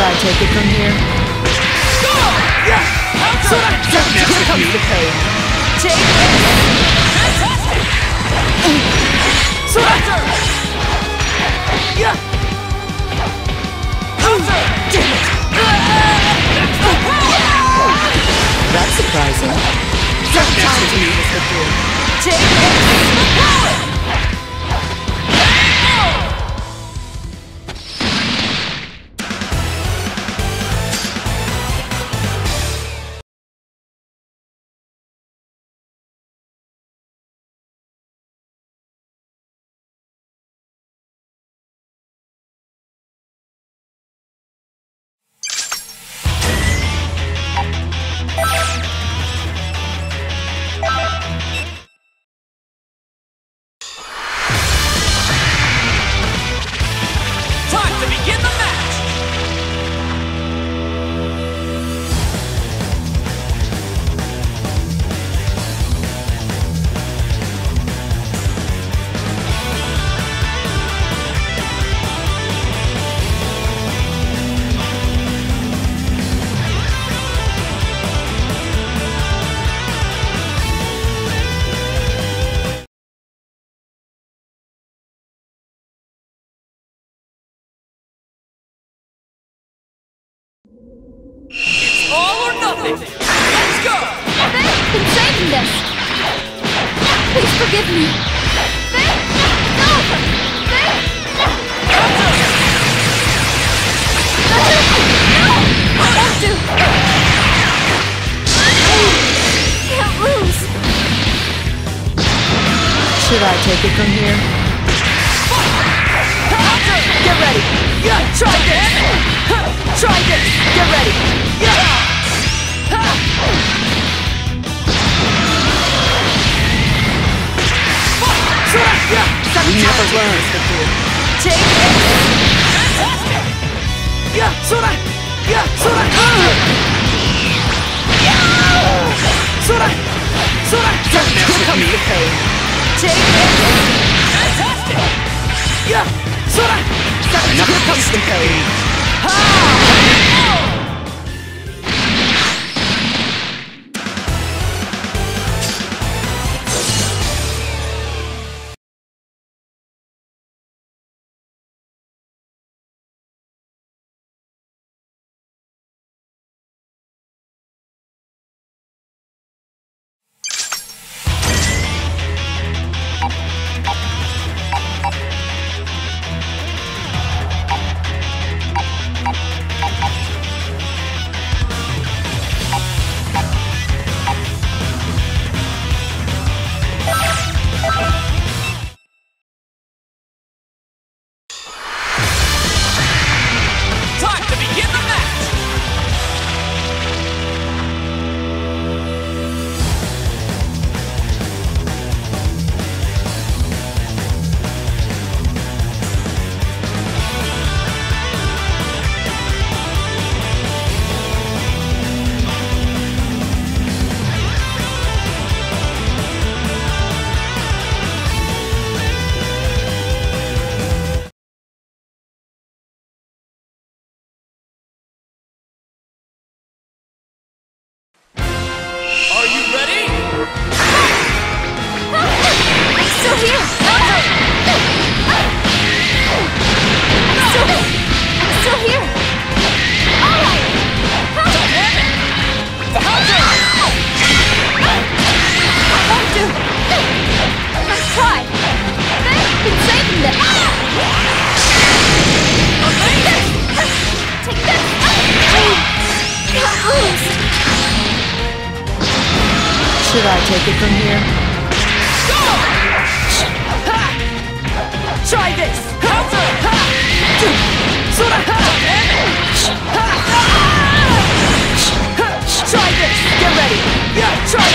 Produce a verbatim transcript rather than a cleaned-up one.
I take it from here? Yeah! Here comes the pain. Take it! Fantastic! Surrender! Yeah! Counter! Damn it! That's the power! That's surprising. Some time to use this with you. Take it! Power! Time to begin the match! It's all or nothing! Let's go! I've been saving this. Please forgive me. Faith? No! Faith? Counter! No! I won't do. Can't lose. Should I take it from here? Counter! Get ready! Yeah! Try this! Try this! Get ready! Yeah! We never learn. Take it! Fantastic! Yeah! Sora! Yeah! Sora! Sora! Sora! Here comes the pain. Take it! Fantastic! Yeah! Sora! Here comes the pain. Time to begin the match! Are you ready? I'm still here. I'm still, I'm still here. All right. Counter! I won't do. Let's try. They've been saving this. Take this. Can't lose. Should I take it from here? Go! Ha! Try this! Counter! Ha! Sora! Ha! Ha! Ha! Try this! Get ready! Yeah! Try